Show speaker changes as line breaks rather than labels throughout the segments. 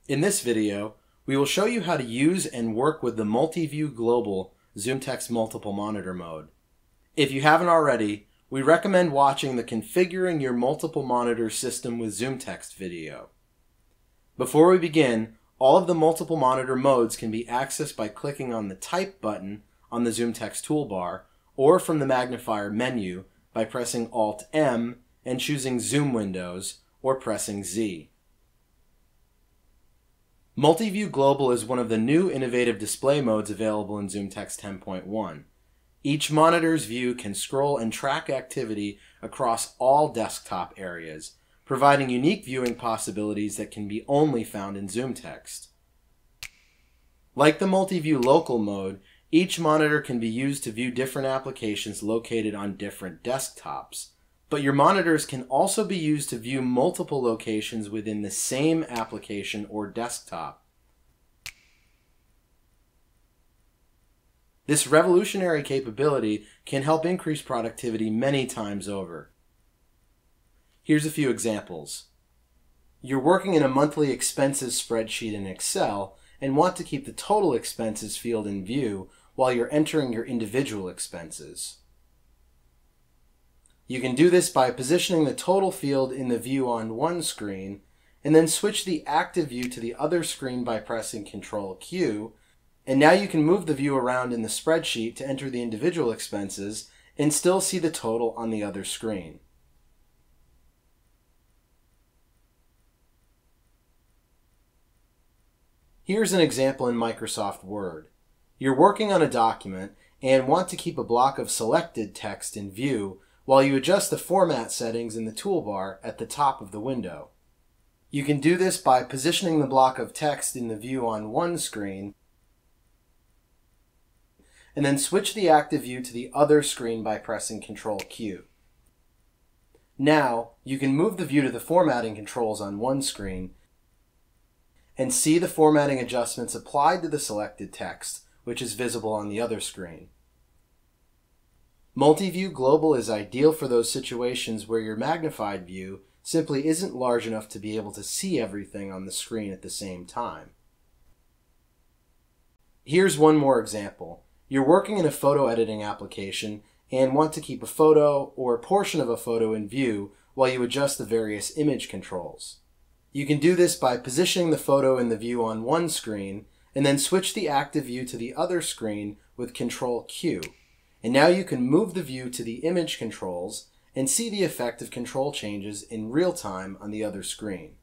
In this video, we will show you how to use and work with the MultiView Global ZoomText Multiple Monitor mode. If you haven't already, we recommend watching the Configuring Your Multiple Monitor System with ZoomText video. Before we begin, all of the multiple monitor modes can be accessed by clicking on the Type button on the ZoomText toolbar or from the magnifier menu by pressing Alt-M and choosing Zoom Windows or pressing Z. MultiView Global is one of the new innovative display modes available in ZoomText 10.1. Each monitor's view can scroll and track activity across all desktop areas, providing unique viewing possibilities that can be only found in ZoomText. Like the MultiView Local mode, each monitor can be used to view different applications located on different desktops. But your monitors can also be used to view multiple locations within the same application or desktop. This revolutionary capability can help increase productivity many times over. Here's a few examples. You're working in a monthly expenses spreadsheet in Excel and want to keep the total expenses field in view while you're entering your individual expenses. You can do this by positioning the total field in the view on one screen and then switch the active view to the other screen by pressing Ctrl-Q, and now you can move the view around in the spreadsheet to enter the individual expenses and still see the total on the other screen. Here's an example in Microsoft Word. You're working on a document and want to keep a block of selected text in view while you adjust the format settings in the toolbar at the top of the window. You can do this by positioning the block of text in the view on one screen and then switch the active view to the other screen by pressing Ctrl-Q. Now, you can move the view to the formatting controls on one screen and see the formatting adjustments applied to the selected text, which is visible on the other screen. MultiView Global is ideal for those situations where your magnified view simply isn't large enough to be able to see everything on the screen at the same time. Here's one more example. You're working in a photo editing application and want to keep a photo or a portion of a photo in view while you adjust the various image controls. You can do this by positioning the photo in the view on one screen and then switch the active view to the other screen with Ctrl-Q. And now you can move the view to the image controls and see the effect of control changes in real time on the other screen.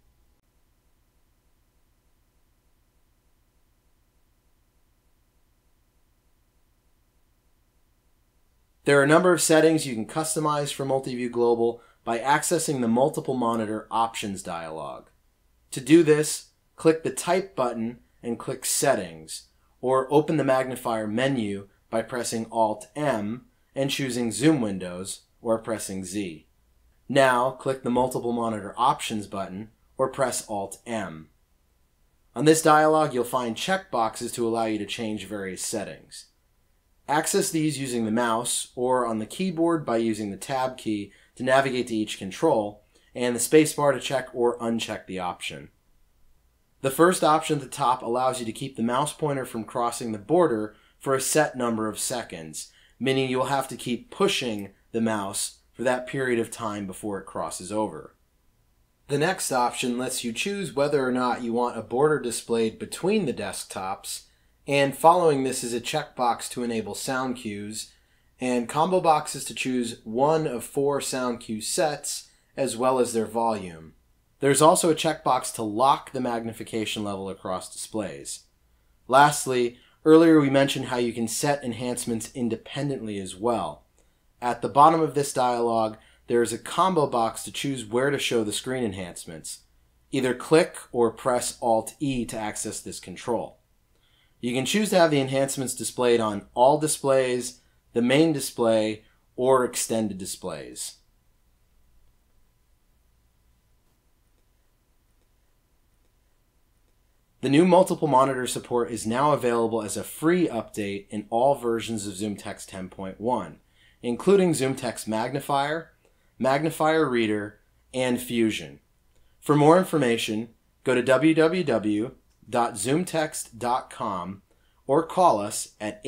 There are a number of settings you can customize for MultiView Global by accessing the Multiple Monitor Options dialog. To do this, click the Type button and click Settings, or open the magnifier menu by pressing Alt-M and choosing Zoom Windows or pressing Z. Now click the Multiple Monitor Options button or press Alt-M. On this dialog you'll find checkboxes to allow you to change various settings. Access these using the mouse or on the keyboard by using the Tab key to navigate to each control and the spacebar to check or uncheck the option. The first option at the top allows you to keep the mouse pointer from crossing the border for a set number of seconds, meaning you'll have to keep pushing the mouse for that period of time before it crosses over. The next option lets you choose whether or not you want a border displayed between the desktops, and following this is a checkbox to enable sound cues, and combo boxes to choose one of 4 sound cue sets, as well as their volume. There's also a checkbox to lock the magnification level across displays. Lastly, earlier we mentioned how you can set enhancements independently as well. At the bottom of this dialog, there is a combo box to choose where to show the screen enhancements. Either click or press Alt-E to access this control. You can choose to have the enhancements displayed on all displays, the main display, or extended displays. The new multiple monitor support is now available as a free update in all versions of ZoomText 10.1, including ZoomText Magnifier, Magnifier Reader, and Fusion. For more information, go to www.zoomtext.com or call us at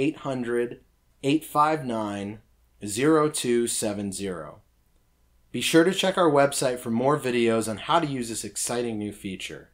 800-859-0270. Be sure to check our website for more videos on how to use this exciting new feature.